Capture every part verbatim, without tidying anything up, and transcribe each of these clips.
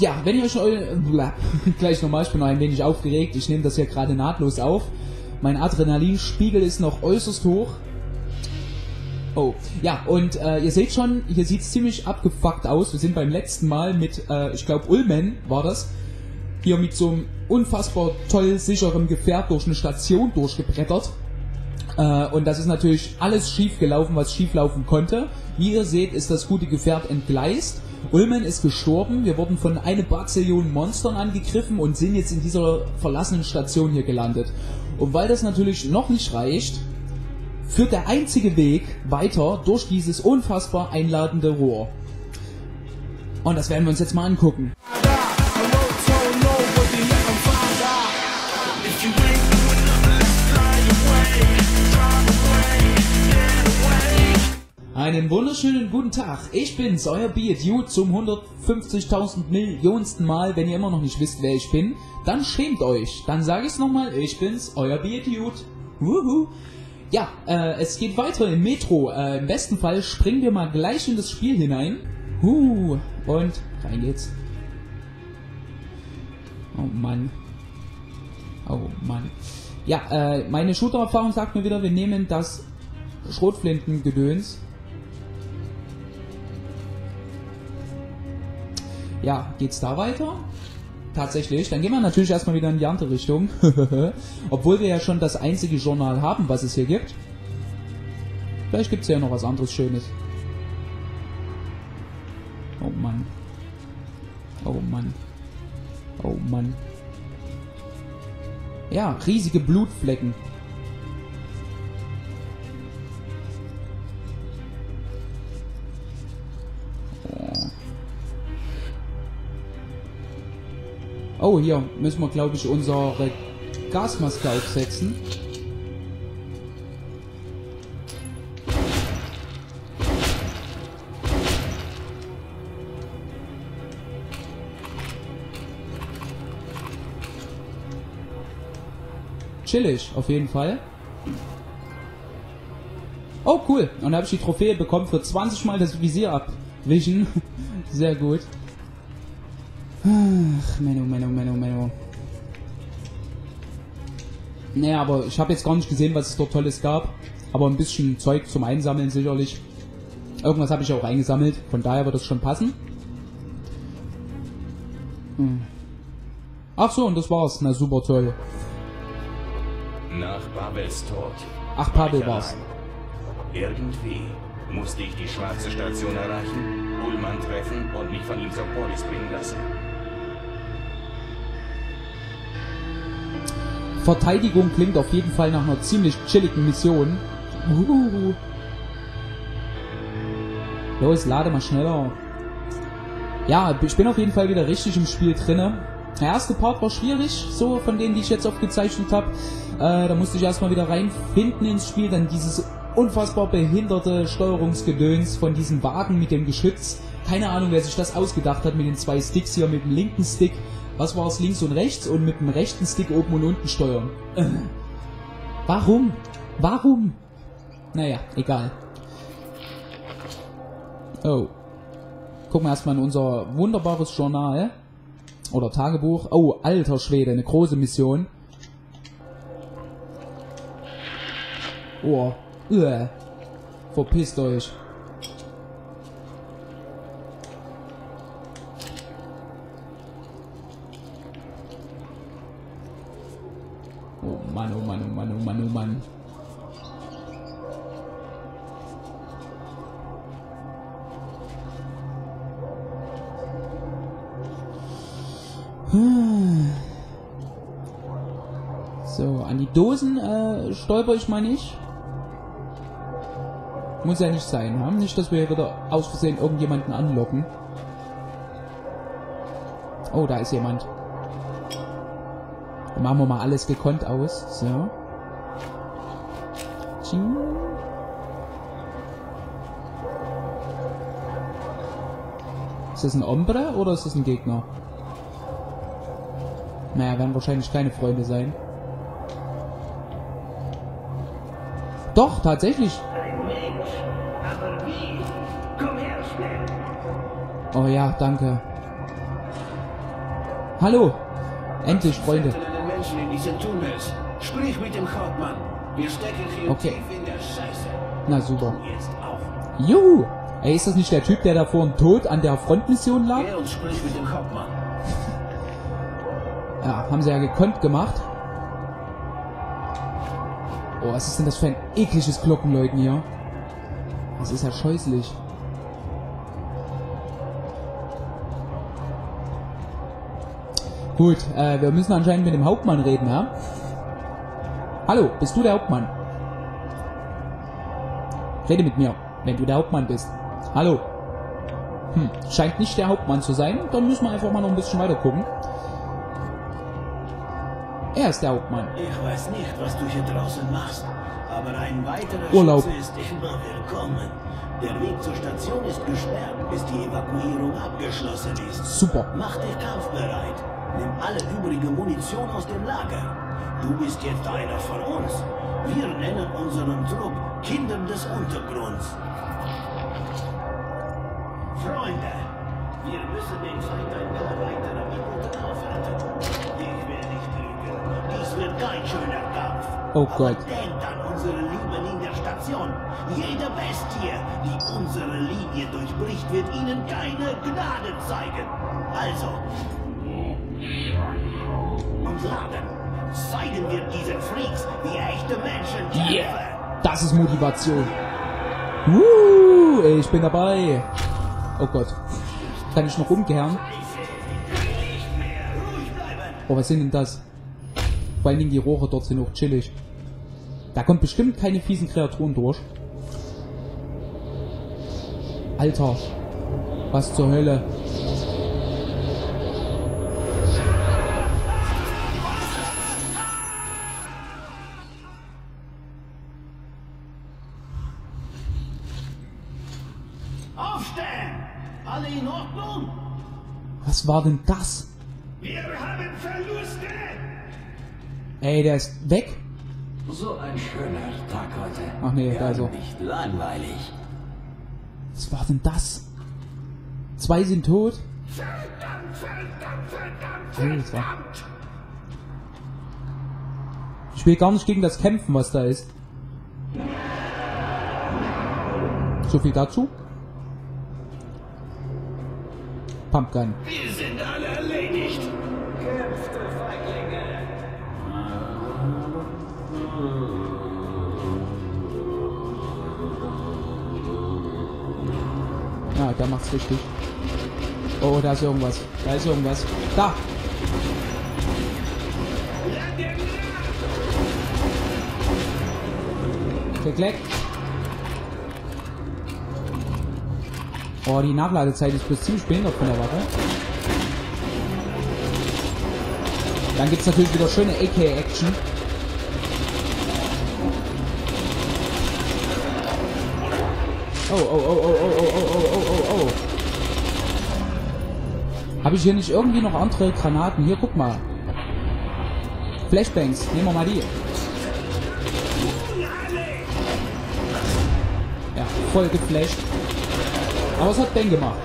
ja, wenn ihr euch gleich nochmal, ich bin noch ein wenig aufgeregt, ich nehme das hier gerade nahtlos auf. Mein Adrenalinspiegel ist noch äußerst hoch. Oh, ja, und äh, ihr seht schon, hier sieht es ziemlich abgefuckt aus. Wir sind beim letzten Mal mit, äh, ich glaube Ulmen war das, hier mit so einem unfassbar toll sicheren Gefährt durch eine Station durchgebrettert. Äh, und das ist natürlich alles schief gelaufen, was schief laufen konnte. Wie ihr seht, ist das gute Gefährt entgleist. Ulmen ist gestorben, wir wurden von eine Bazillion Monstern angegriffen und sind jetzt in dieser verlassenen Station hier gelandet. Und weil das natürlich noch nicht reicht, führt der einzige Weg weiter durch dieses unfassbar einladende Rohr. Und das werden wir uns jetzt mal angucken. Einen wunderschönen guten Tag, ich bin's, euer Be-A-Dude zum hundertfünfzigtausend Millionsten Mal. Wenn ihr immer noch nicht wisst, wer ich bin, dann schämt euch. Dann sage ich's nochmal, ich bin's, euer Be-A-Dude. Wuhu. Ja, äh, es geht weiter im Metro. Äh, im besten Fall springen wir mal gleich in das Spiel hinein. Uh, und rein geht's. Oh Mann. Oh Mann. Ja, äh, meine Shooter-Erfahrung sagt mir wieder, wir nehmen das Schrotflintengedöns. Ja, geht's da weiter? Tatsächlich. Dann gehen wir natürlich erstmal wieder in die andere Richtung. Obwohl wir ja schon das einzige Journal haben, was es hier gibt. Vielleicht gibt's ja noch was anderes Schönes. Oh Mann. Oh Mann. Oh Mann. Ja, riesige Blutflecken. Oh, hier müssen wir, glaube ich, unsere Gasmaske aufsetzen. Chillig, auf jeden Fall. Oh, cool. Und da habe ich die Trophäe bekommen für zwanzig Mal das Visier abwischen. Sehr gut. Ach, Menno, Menno, Menno, Menno. Naja, aber ich habe jetzt gar nicht gesehen, was es dort Tolles gab. Aber ein bisschen Zeug zum Einsammeln sicherlich. Irgendwas habe ich auch eingesammelt. Von daher wird das schon passen. Hm. Ach so, und das war's. Na super toll. Nach Pavels Tod. Ach, Pavel war's. Irgendwie musste ich die schwarze Station erreichen, Ullmann treffen und mich von ihm zur Polis bringen lassen. Verteidigung klingt auf jeden Fall nach einer ziemlich chilligen Mission. Uhuhu. Los, lade mal schneller. Ja, ich bin auf jeden Fall wieder richtig im Spiel drinne. Der erste Part war schwierig, so von denen, die ich jetzt aufgezeichnet habe. Äh, da musste ich erstmal wieder reinfinden ins Spiel. Dann dieses unfassbar behinderte Steuerungsgedöns von diesem Wagen mit dem Geschütz. Keine Ahnung, wer sich das ausgedacht hat mit den zwei Sticks hier, mit dem linken Stick. Was war es, links und rechts, und mit dem rechten Stick oben und unten steuern? Äh. Warum? Warum? Naja, egal. Oh. Gucken wir erstmal in unser wunderbares Journal. Oder Tagebuch. Oh, alter Schwede, eine große Mission. Oh. Uah. Verpisst euch. Oh Mann, oh Mann, oh Mann, oh Mann, oh Mann. So, an die Dosen äh, stolper ich mal nicht. Muss ja nicht sein, haben? Nicht, dass wir hier wieder aus Versehen irgendjemanden anlocken. Oh, da ist jemand. Dann machen wir mal alles gekonnt aus. So. Tsching. Ist das ein Ombre oder ist das ein Gegner? Naja, werden wahrscheinlich keine Freunde sein. Doch, tatsächlich. Ein Mensch, aber wie? Komm her, schnell. Oh ja, danke. Hallo. Endlich, Freunde. Den Menschen in diesen Tunnels. Sprich mit dem Hauptmann. Wir stecken hier Okay. tief in der Scheiße. Na super. Jetzt auch. Juhu. Ey, ist das nicht der Typ, der da vorhin tot an der Frontmission lag? Geh und sprich mit dem Hauptmann. Ja, haben sie ja gekonnt gemacht. Oh, was ist denn das für ein ekliges Glockenläuten hier? Das ist ja scheußlich. Gut, äh, wir müssen anscheinend mit dem Hauptmann reden, ja? Hallo, bist du der Hauptmann? Rede mit mir, wenn du der Hauptmann bist. Hallo. Hm, scheint nicht der Hauptmann zu sein. Dann müssen wir einfach mal noch ein bisschen weiter gucken. Er ist der Hauptmann. Ich weiß nicht, was du hier draußen machst, aber ein weiterer Urlaub. Schütze ist immer willkommen. Der Weg zur Station ist gesperrt, bis die Evakuierung abgeschlossen ist. Super. Mach dich kampfbereit. Nimm alle übrige Munition aus dem Lager. Du bist jetzt einer von uns. Wir nennen unseren Trupp Kinder des Untergrunds. Freunde, wir müssen den Feind ein paar weitere Minuten aufhalten. Ich will nicht lügen. Dies wird kein schöner Kampf. Oh Aber Gott. denkt an unsere Lieben in der Station. Jede Bestie, die unsere Linie durchbricht, wird ihnen keine Gnade zeigen. Also, und laden. Zeigen wir diesen Freaks, wie echte Menschen kämpfen. Yeah. Das ist Motivation. Uh, ich bin dabei. Oh Gott. Kann ich noch umkehren? Oh, was sind denn das? Vor allen Dingen die Rohre dort sind auch chillig. Da kommt bestimmt keine fiesen Kreaturen durch. Alter. Was zur Hölle? Aufstehen! Alle in Ordnung? Was war denn das? Wir haben Verluste! Ey, der ist weg? So ein schöner Tag heute. Ach nee, da ist er. Nicht langweilig. Was war denn das? Zwei sind tot. Verdammt, verdammt, verdammt, Alter. Ich will gar nicht gegen das kämpfen, was da ist. So viel dazu. Pumpgun. Wir sind alle erledigt! Kämpfte, Feiglinge! Ja, da macht's richtig. Oh, da ist irgendwas. Da ist irgendwas. Da! Klick, klick. Oh, die Nachladezeit ist bloß ziemlich behindert von der Waffe. Dann gibt's natürlich wieder schöne A K-Action. Oh, oh, oh, oh, oh, oh, oh, oh, oh, oh, oh. Habe ich hier nicht irgendwie noch andere Granaten? Hier, guck mal. Flashbangs, nehmen wir mal die. Ja, voll geflasht. Aber es hat Bang gemacht.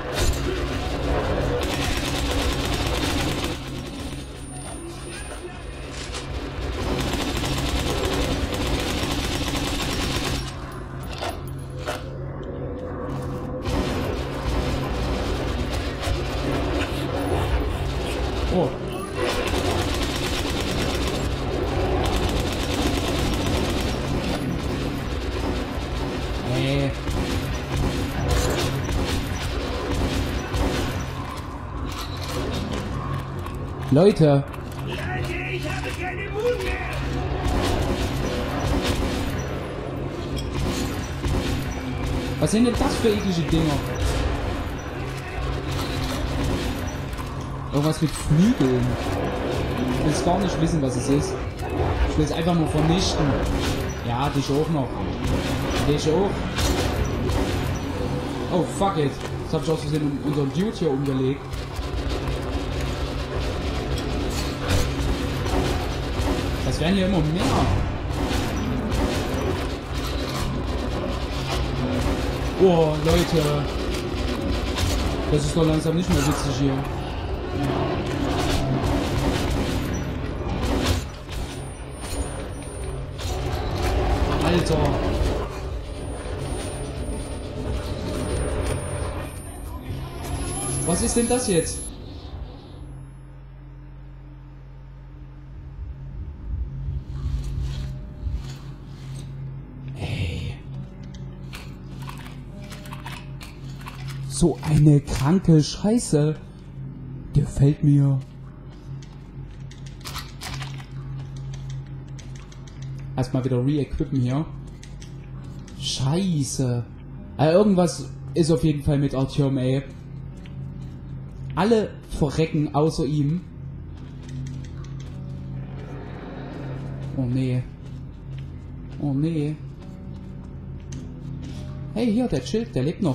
Oh. Hey. Leute. Ich habe keine Mut mehr! Was sind denn das für eklige Dinger? Irgendwas mit Flügeln. Ich will es gar nicht wissen, was es ist. Ich will es einfach nur vernichten. Ja, dich auch noch. Dich auch. Oh, fuck it. Das habe ich aus Versehen unseren Dude hier umgelegt. Das werden hier immer mehr. Oh, Leute. Das ist doch langsam nicht mehr witzig hier. Alter. Was ist denn das jetzt? Ey. So eine kranke Scheiße. Gefällt mir. Erstmal wieder re-equippen hier. Scheiße. Also irgendwas ist auf jeden Fall mit Artyom, ey. Alle verrecken außer ihm. Oh nee. Oh nee. Hey, hier, der chillt, der lebt noch.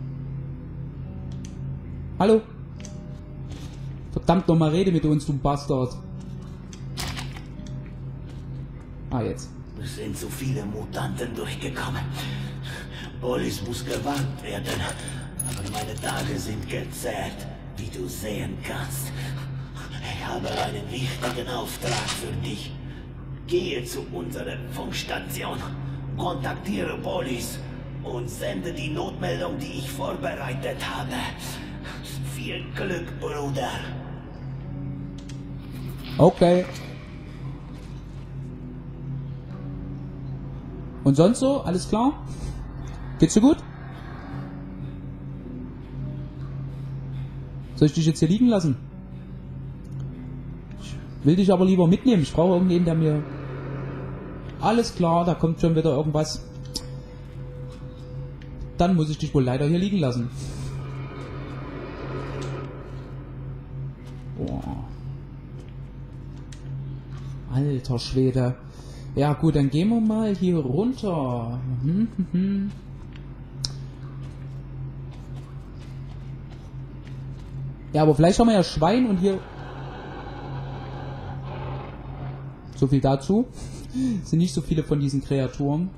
Hallo? Verdammt nochmal, rede mit uns, du Bastard. Ah, jetzt. Es sind zu viele Mutanten durchgekommen. Polis muss gewarnt werden. Aber meine Tage sind gezählt, wie du sehen kannst. Ich habe einen wichtigen Auftrag für dich. Gehe zu unserer Funkstation, kontaktiere Polis und sende die Notmeldung, die ich vorbereitet habe. Viel Glück, Bruder. Okay. Und sonst so? Alles klar? Geht's dir gut? Soll ich dich jetzt hier liegen lassen? Ich will dich aber lieber mitnehmen. Ich brauche irgendjemanden, der mir... Alles klar, da kommt schon wieder irgendwas. Dann muss ich dich wohl leider hier liegen lassen. Boah. Alter Schwede. Ja gut, dann gehen wir mal hier runter. Mhm, mhm. Ja, aber vielleicht haben wir ja Schwein und hier... So viel dazu. Es sind nicht so viele von diesen Kreaturen.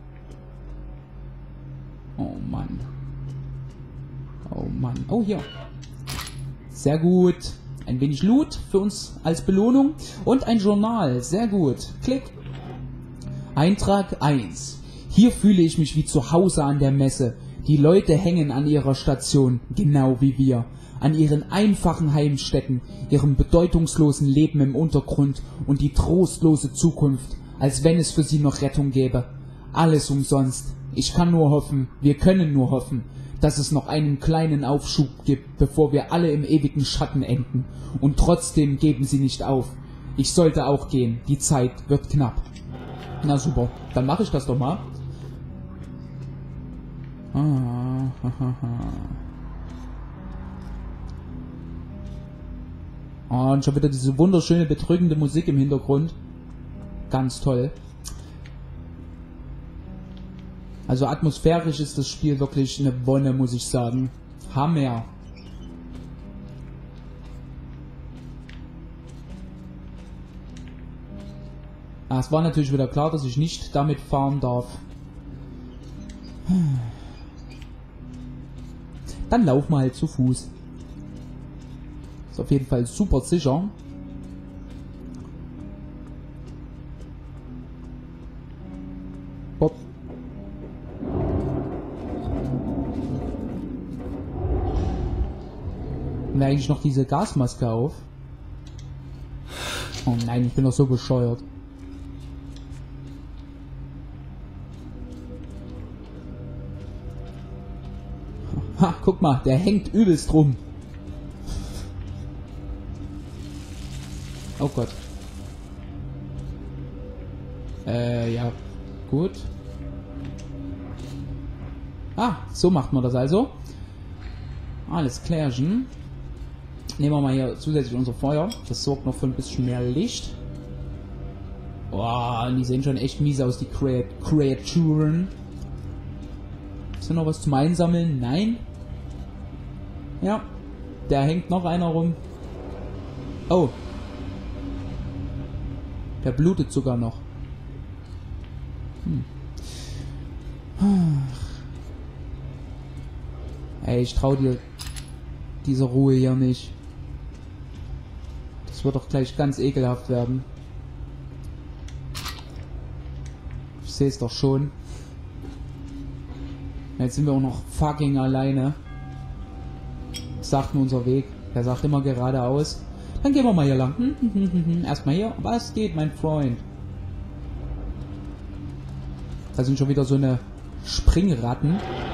Oh Mann. Oh Mann. Oh, hier. Sehr gut. Ein wenig Loot für uns als Belohnung. Und ein Journal. Sehr gut. Klick. Eintrag eins. Hier fühle ich mich wie zu Hause an der Messe. Die Leute hängen an ihrer Station, genau wie wir. An ihren einfachen Heimstätten, ihrem bedeutungslosen Leben im Untergrund und die trostlose Zukunft, als wenn es für sie noch Rettung gäbe. Alles umsonst. Ich kann nur hoffen, wir können nur hoffen, dass es noch einen kleinen Aufschub gibt, bevor wir alle im ewigen Schatten enden. Und trotzdem geben sie nicht auf. Ich sollte auch gehen, die Zeit wird knapp. Na super, dann mache ich das doch mal. Ah, ha, ha, ha. Oh, und schon wieder diese wunderschöne, bedrückende Musik im Hintergrund. Ganz toll. Also atmosphärisch ist das Spiel wirklich eine Wonne, muss ich sagen. Hammer. Ah, es war natürlich wieder klar, dass ich nicht damit fahren darf. Dann laufen wir halt zu Fuß. Ist auf jeden Fall super sicher. Hopp. Und eigentlich noch diese Gasmaske auf. Oh nein, ich bin doch so bescheuert. Ha, guck mal, der hängt übelst rum. Oh Gott. Äh, ja. Gut. Ah, so macht man das also. Alles klärchen. Nehmen wir mal hier zusätzlich unser Feuer. Das sorgt noch für ein bisschen mehr Licht. Boah, die sehen schon echt mies aus, die Kreaturen. Ist da noch was zum Einsammeln? Nein. Ja. Da hängt noch einer rum. Oh. Der blutet sogar noch. Hm. Ey, ich trau dir diese Ruhe hier nicht. Das wird doch gleich ganz ekelhaft werden. Ich sehe es doch schon. Jetzt sind wir auch noch fucking alleine. Sagt mir unser Weg. Der sagt immer geradeaus. Dann gehen wir mal hier lang. Hm, hm, hm, hm, hm. Erstmal hier. Was geht, mein Freund? Da sind schon wieder so eine Springratten.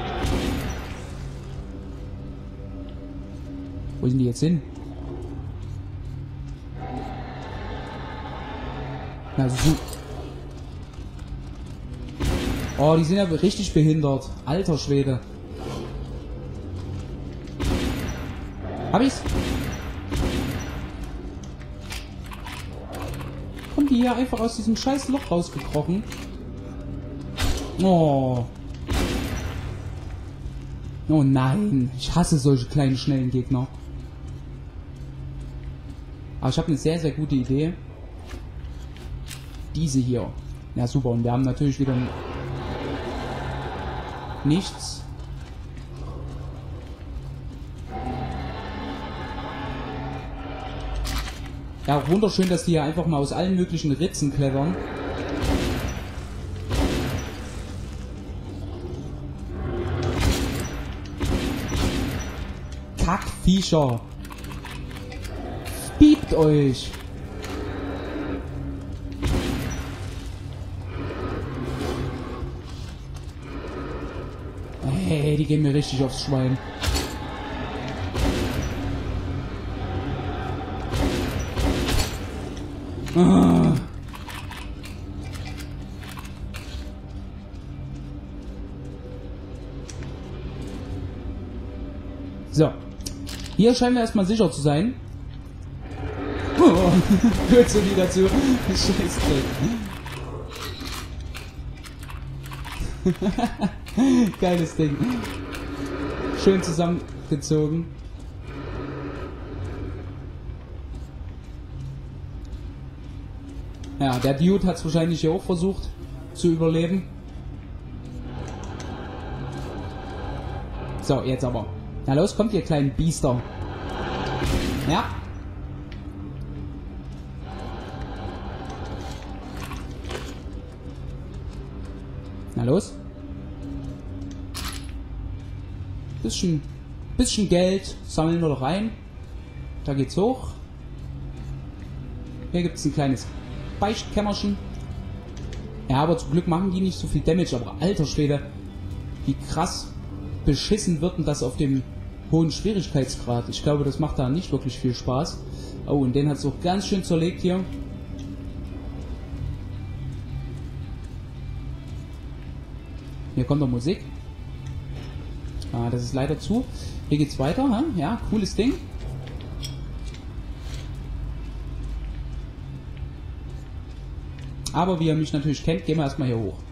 Wo sind die jetzt hin? Na, so. Oh, die sind ja richtig behindert. Alter Schwede. Hab ich's? Kommen die hier einfach aus diesem scheiß Loch rausgekrochen? Oh. Oh nein. Ich hasse solche kleinen, schnellen Gegner. Aber ich habe eine sehr, sehr gute Idee. Diese hier. Ja, super. Und wir haben natürlich wieder nichts. Ja, auch wunderschön, dass die hier einfach mal aus allen möglichen Ritzen klettern. Kackviecher. Piept euch. Hey, die gehen mir richtig aufs Schwein. Ah. So. Hier scheinen wir erstmal sicher zu sein. Oh, hört so wieder zu. Scheiße. Geiles Ding. Schön zusammengezogen. Ja, der Dude hat es wahrscheinlich hier auch versucht zu überleben. So, jetzt aber. Na los, kommt ihr kleinen Biester. Ja. Na los. Bisschen, bisschen Geld sammeln wir doch rein. Da geht's hoch. Hier gibt's ein kleines Beichtkämmerchen. Ja, aber zum Glück machen die nicht so viel Damage. Aber alter Schwede, wie krass beschissen wird denn das auf dem hohen Schwierigkeitsgrad. Ich glaube, das macht da nicht wirklich viel Spaß. Oh, und den hat es auch ganz schön zerlegt hier. Hier kommt noch Musik. Ah, das ist leider zu. Hier geht's weiter. Hä? Ja, cooles Ding. Aber wie ihr mich natürlich kennt, gehen wir erstmal hier hoch.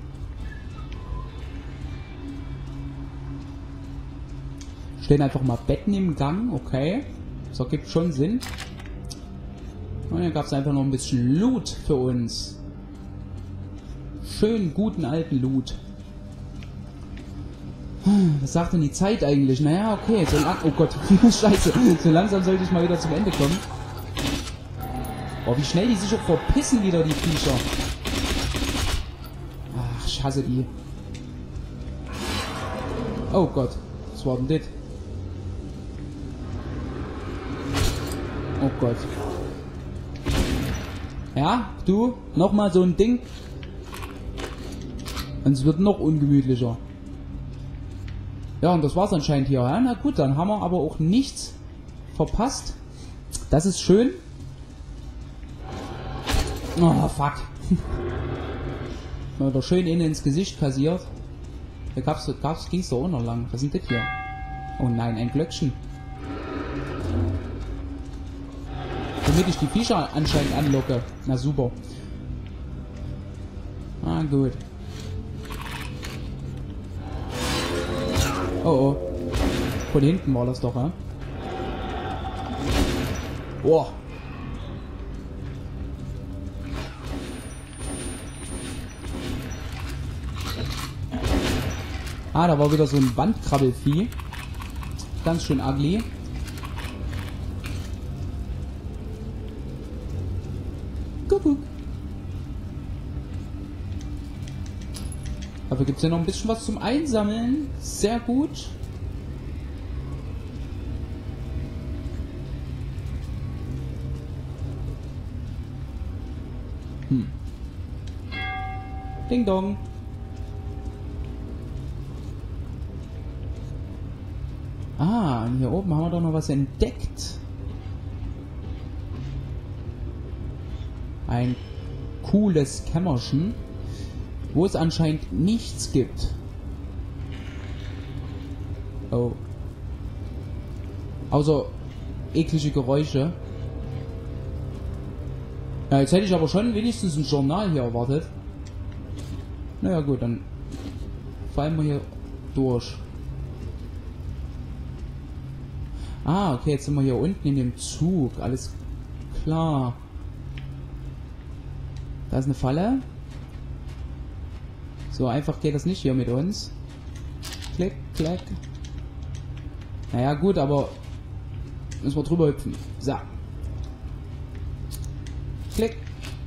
Stehen einfach mal Betten im Gang, okay. Das ergibt schon Sinn. Und dann gab es einfach noch ein bisschen Loot für uns. Schön guten alten Loot. Was sagt denn die Zeit eigentlich? Naja, okay. So lang, oh Gott, scheiße. So langsam sollte ich mal wieder zum Ende kommen. Oh, wie schnell die sich auch verpissen wieder, die Viecher. Ach, ich hasse die. Oh Gott, was war denn das? Oh Gott. Ja, du, nochmal so ein Ding. Und es wird noch ungemütlicher. Ja, und das war's anscheinend hier. Ja? Na gut, dann haben wir aber auch nichts verpasst. Das ist schön. Oh, fuck. Oder schön innen ins Gesicht kassiert. Da gab's, gab's, ging's da auch noch lang. Was ist denn das hier? Oh nein, ein Glöckchen. Damit ich die Viecher anscheinend anlocke. Na super. Ah, gut. Oh oh. Von hinten war das doch, ja? Boah. Ah, da war wieder so ein Wandkrabbelvieh. Ganz schön ugly. Kuckuck. Dafür gibt es ja noch ein bisschen was zum Einsammeln. Sehr gut. Hm. Ding dong. Ah, und hier oben haben wir doch noch was entdeckt. Ein cooles Kämmerchen, wo es anscheinend nichts gibt. Oh. Außer eklige Geräusche. Ja, jetzt hätte ich aber schon wenigstens ein Journal hier erwartet. Naja gut, dann fallen wir hier durch. Ah, okay, jetzt sind wir hier unten in dem Zug. Alles klar. Da ist eine Falle. So einfach geht das nicht hier mit uns. Klick, klick. Naja gut, aber müssen wir drüber hüpfen. So. Klick.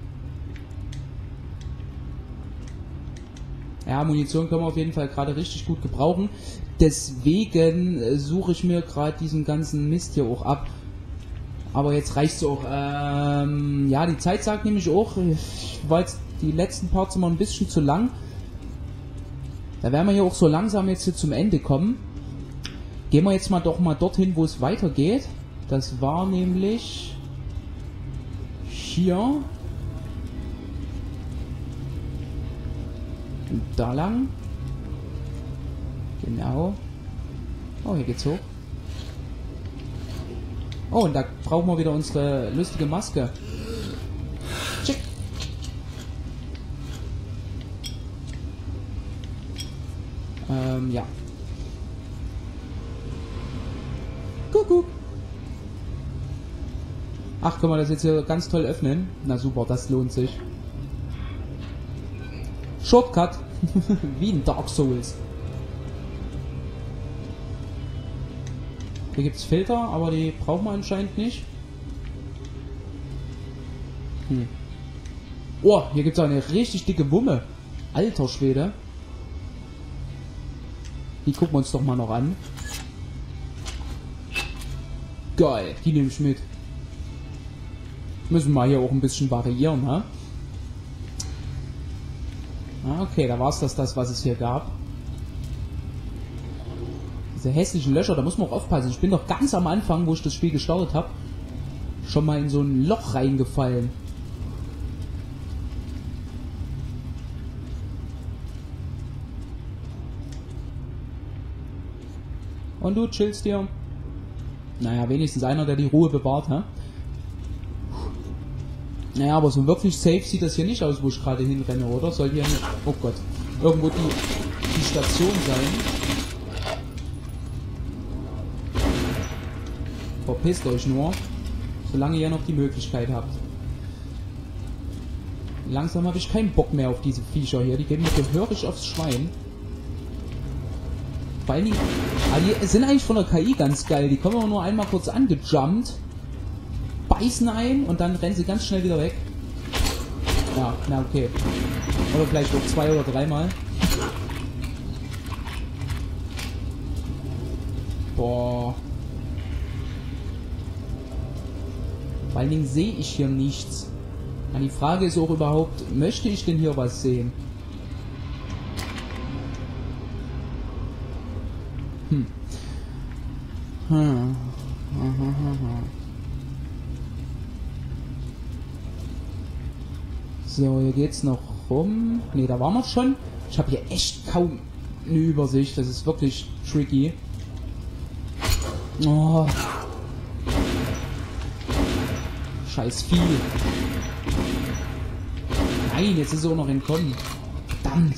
Ja, Munition können wir auf jeden Fall gerade richtig gut gebrauchen. Deswegen äh, suche ich mir gerade diesen ganzen Mist hier auch ab. Aber jetzt reicht's auch. Ähm, ja, die Zeit sagt nämlich auch, ich war jetzt die letzten Parts immer ein bisschen zu lang. Da werden wir hier auch so langsam jetzt hier zum Ende kommen. Gehen wir jetzt mal doch mal dorthin, wo es weitergeht. Das war nämlich hier. Und da lang. Genau. Oh, hier geht's hoch. Oh, und da brauchen wir wieder unsere lustige Maske. Tschick. Ähm, ja. Kuckuck. Ach, können wir das jetzt hier ganz toll öffnen? Na super, das lohnt sich. Shortcut. Wie in Dark Souls. Hier gibt es Filter, aber die brauchen wir anscheinend nicht. Hm. Oh, hier gibt es eine richtig dicke Wumme. Alter Schwede. Die gucken wir uns doch mal noch an. Geil, die nehme ich mit. Müssen wir hier auch ein bisschen variieren, ha? Okay, da war es das, das, was es hier gab. Diese hässlichen Löcher, da muss man auch aufpassen. Ich bin doch ganz am Anfang, wo ich das Spiel gestartet habe, schon mal in so ein Loch reingefallen. Und du chillst hier. Naja, wenigstens einer, der die Ruhe bewahrt, hä? Naja, aber so wirklich safe sieht das hier nicht aus, wo ich gerade hinrenne, oder? Soll hier nicht... Oh Gott. Irgendwo die, die Station sein. Verpisst euch nur. Solange ihr noch die Möglichkeit habt. Langsam habe ich keinen Bock mehr auf diese Viecher hier. Die gehen mir gehörig aufs Schwein. Vor allen Dingen... Ah, die sind eigentlich von der K I ganz geil. Die kommen aber nur einmal kurz angejumpt. Beißen ein und dann rennen sie ganz schnell wieder weg. Ja, na okay. Oder vielleicht auch zwei oder dreimal. Boah. Vor allen Dingen sehe ich hier nichts. Und die Frage ist auch überhaupt, möchte ich denn hier was sehen? Hm. Hm. So, hier geht's noch rum. Ne, da waren wir schon. Ich habe hier echt kaum eine Übersicht. Das ist wirklich tricky. Oh. Scheiß Vieh. Nein, jetzt ist er auch noch entkommen. Verdammt.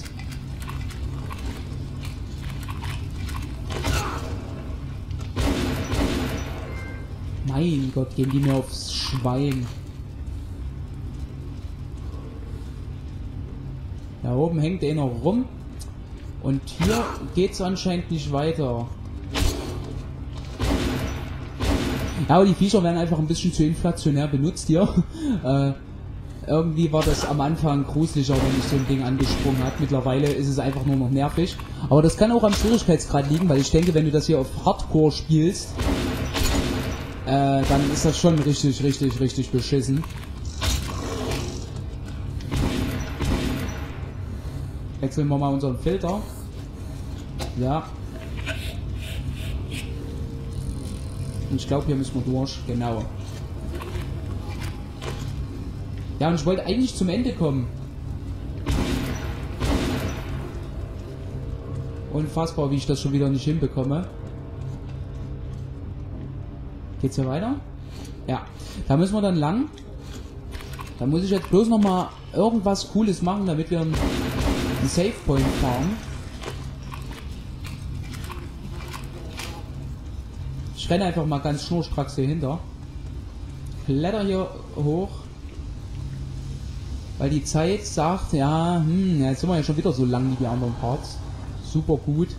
Mein Gott, gehen die mir aufs Schwein. Da oben hängt einer rum. Und hier geht es anscheinend nicht weiter. Ja, aber die Viecher werden einfach ein bisschen zu inflationär benutzt hier. äh, irgendwie war das am Anfang gruseliger, wenn ich so ein Ding angesprungen hat. Mittlerweile ist es einfach nur noch nervig. Aber das kann auch am Schwierigkeitsgrad liegen, weil ich denke, wenn du das hier auf Hardcore spielst, äh, dann ist das schon richtig, richtig, richtig beschissen. Wechseln wir mal unseren Filter. Ja. Und ich glaube, hier müssen wir durch. Genau. Ja, und ich wollte eigentlich zum Ende kommen. Unfassbar, wie ich das schon wieder nicht hinbekomme. Geht's hier weiter? Ja. Da müssen wir dann lang. Da muss ich jetzt bloß nochmal irgendwas Cooles machen, damit wir einen Save Point fahren. Ich renne einfach mal ganz schnurstracks hier hinter. Kletter hier hoch. Weil die Zeit sagt, ja, hm, jetzt sind wir ja schon wieder so lang wie die anderen Parts. Super gut.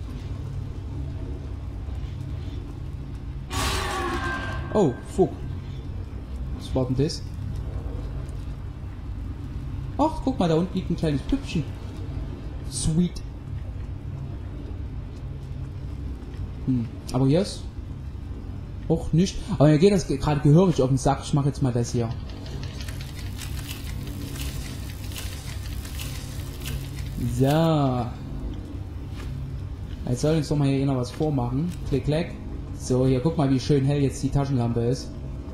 Oh, fuck. Was war denn das? Ach, guck mal, da unten liegt ein kleines Püppchen. Sweet. Hm, aber hier ist auch nicht. Aber mir geht das gerade gehörig auf den Sack. Ich mache jetzt mal das hier. So. Jetzt soll uns doch mal hier einer was vormachen. Klick, klick. So, hier guck mal, wie schön hell jetzt die Taschenlampe ist.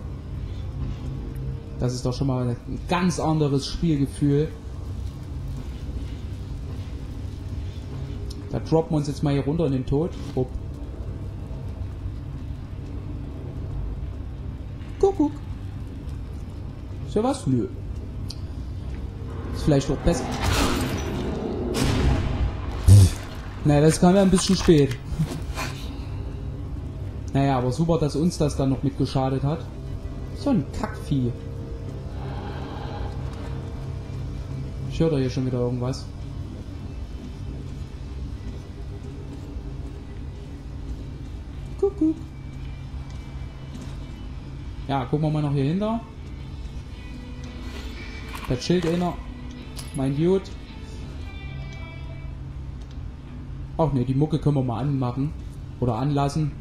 Das ist doch schon mal ein ganz anderes Spielgefühl. Da droppen wir uns jetzt mal hier runter in den Tod. Upp. Guck, guck. Ist ja was? Nö. Ist vielleicht doch besser. Naja, das kam ja ein bisschen spät. Naja, aber super, dass uns das dann noch mitgeschadet hat. So ein Kackvieh. Ich höre da hier schon wieder irgendwas. Kuckuck. Ja, gucken wir mal noch hier hinter. Da chillt einer. Mein Dude. Ach ne, die Mucke können wir mal anmachen. Oder anlassen.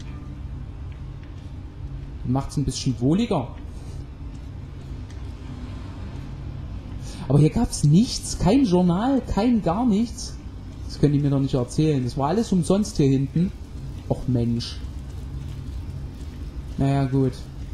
Macht es ein bisschen wohliger. Aber hier gab es nichts. Kein Journal, kein gar nichts. Das können die mir doch nicht erzählen. Das war alles umsonst hier hinten. Och Mensch. Naja, gut.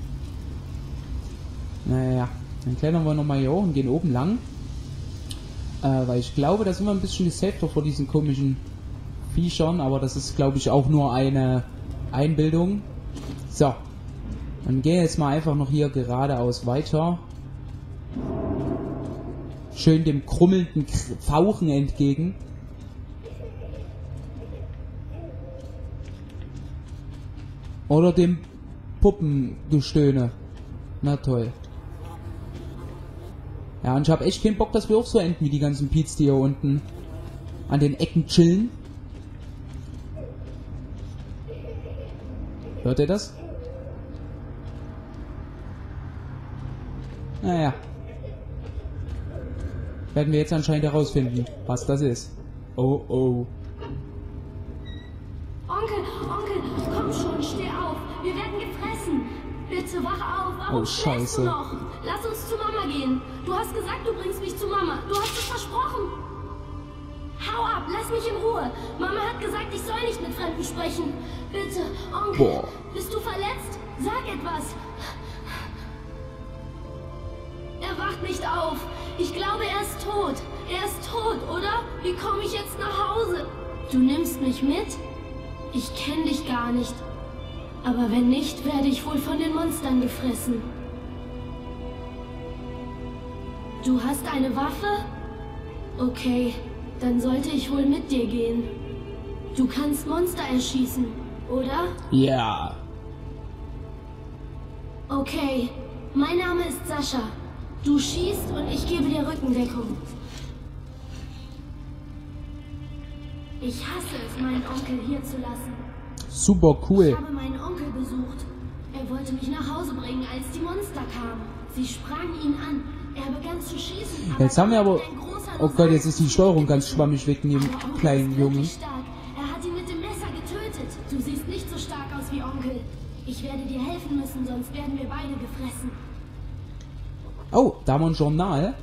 Naja, dann klettern wir nochmal hier hoch und gehen oben lang. Äh, weil ich glaube, da sind wir ein bisschen gesavter vor diesen komischen Viechern, aber das ist, glaube ich, auch nur eine Einbildung. So. Dann gehen wir jetzt mal einfach noch hier geradeaus weiter. Schön dem krummelnden Fauchen entgegen. Oder dem Puppengestöhne. Na toll. Ja, und ich habe echt keinen Bock, dass wir auch so enden wie die ganzen Piets, die hier unten an den Ecken chillen. Hört ihr das? Naja. Werden wir jetzt anscheinend herausfinden, was das ist. Oh, oh. Onkel, Onkel, komm schon, steh auf. Wir werden gefressen. Bitte wach auf. Warum Oh, schläfst du Scheiße. noch? Lass uns zu Mama gehen. Du hast gesagt, du bringst mich zu Mama. Du hast es versprochen. Hau ab, lass mich in Ruhe. Mama hat gesagt, ich soll nicht mit Fremden sprechen. Bitte, Onkel, Boah. bist du verletzt? Sag etwas. Er wacht nicht auf. Ich glaube, er ist tot. Er ist tot, oder? Wie komme ich jetzt nach Hause? Du nimmst mich mit? Ich kenne dich gar nicht. Aber wenn nicht, werde ich wohl von den Monstern gefressen. Du hast eine Waffe? Okay, dann sollte ich wohl mit dir gehen. Du kannst Monster erschießen, oder? Ja. Okay, mein Name ist Sascha. Du schießt und ich gebe dir Rückendeckung. Ich hasse es, meinen Onkel hier zu lassen. Super Ich cool. habe meinen Onkel besucht. Er wollte mich nach Hause bringen, als die Monster kamen. Sie sprangen ihn an. Er begann zu schießen. Aber Jetzt haben wir aber... ein großer Oh Gott, jetzt ist die Steuerung ganz schwammig wegen dem Aber Onkel kleinen ist Jungen. wirklich stark. Er hat ihn mit dem Messer getötet. Du siehst nicht so stark aus wie Onkel. Ich werde dir helfen müssen, sonst werden wir beide gefressen. Oh, da haben wir ein Journal.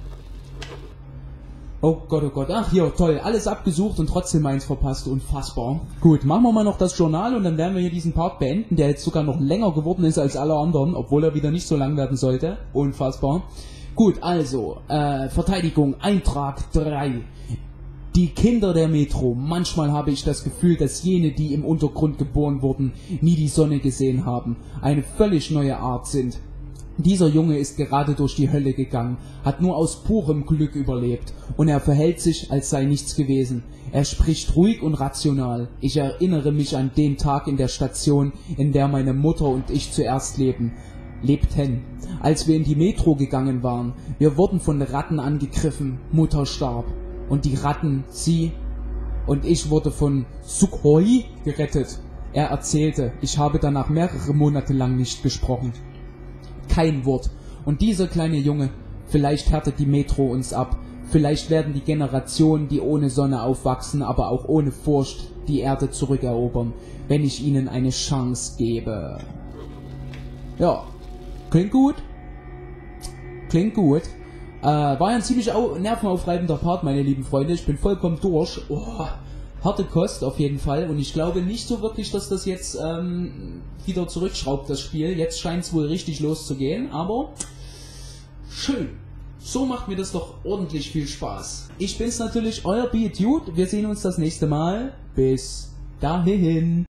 Oh Gott, oh Gott. Ach, hier, toll. Alles abgesucht und trotzdem eins verpasst. Unfassbar. Gut, machen wir mal noch das Journal und dann werden wir hier diesen Part beenden, der jetzt sogar noch länger geworden ist als alle anderen, obwohl er wieder nicht so lang werden sollte. Unfassbar. Gut, also, äh, Verteidigung, Eintrag drei. Die Kinder der Metro. Manchmal habe ich das Gefühl, dass jene, die im Untergrund geboren wurden, nie die Sonne gesehen haben, eine völlig neue Art sind. Dieser Junge ist gerade durch die Hölle gegangen, hat nur aus purem Glück überlebt und er verhält sich, als sei nichts gewesen. Er spricht ruhig und rational. Ich erinnere mich an den Tag in der Station, in der meine Mutter und ich zuerst leben. lebten. Als wir in die Metro gegangen waren, wir wurden von Ratten angegriffen, Mutter starb. Und die Ratten, sie und ich wurde von Sukhoi gerettet. Er erzählte, ich habe danach mehrere Monate lang nicht gesprochen. Kein Wort. Und dieser kleine Junge, vielleicht härtet die Metro uns ab. Vielleicht werden die Generationen, die ohne Sonne aufwachsen, aber auch ohne Furcht, die Erde zurückerobern, wenn ich ihnen eine Chance gebe. Ja, klingt gut. Klingt gut. Äh, war ja ein ziemlich nervenaufreibender Part, meine lieben Freunde. Ich bin vollkommen durch. Oh, harte Kost auf jeden Fall. Und ich glaube nicht so wirklich, dass das jetzt ähm, wieder zurückschraubt, das Spiel. Jetzt scheint es wohl richtig loszugehen, aber schön. So macht mir das doch ordentlich viel Spaß. Ich bin's natürlich, euer Be It Dude. Wir sehen uns das nächste Mal. Bis dahin.